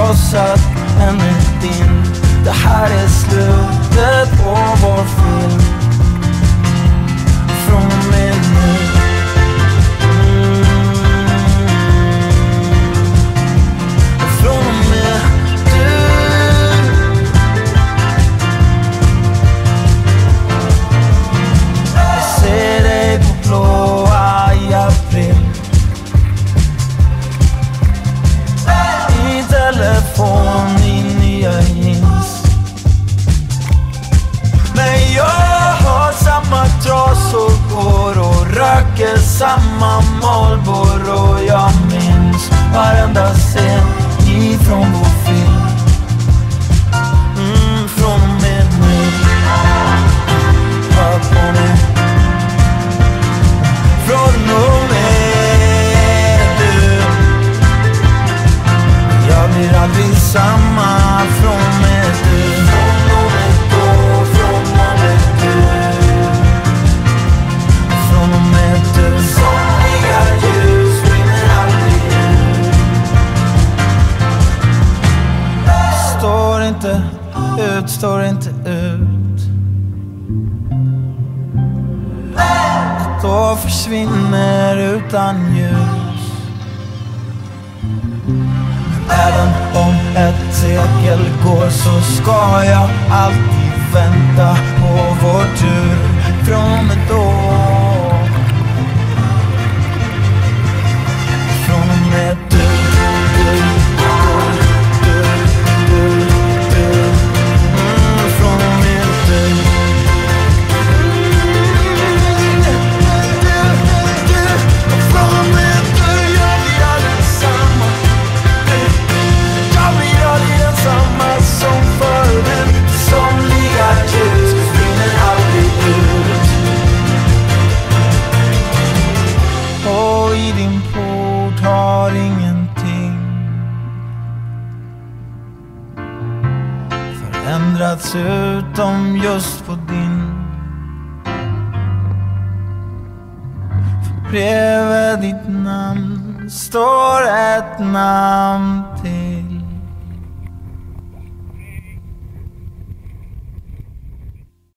krossad, än är din. Det här är slutet på vår film. Från och med nu. Från och med du. Jag ser dig på blåa i april. I telefon i nya jeans. Men jag har samma trasor på och röker samma Marlboro. Och jag minns varenda scen ifrån vår film. Från och med nu. Hör på nu. Från och med du. Jag blir aldrig samma från och med du. Från och med då, från och med du. Från och med du. Somliga ljus brinner aldrig ut. Står inte ut, står inte ut. Ett år försvinner utan ljus. Även om ett sekel går så ska jag alltid vänta på vår tur. Från och då. Från och med du. Från och med du. Från och med du. Jag blir aldrig samma. Jag blir aldrig densamma som förut. Somliga ljus brinner aldrig ut. Och i din port har ingenting förändrats utom just på din. För bredvid ditt namn står ett namn till.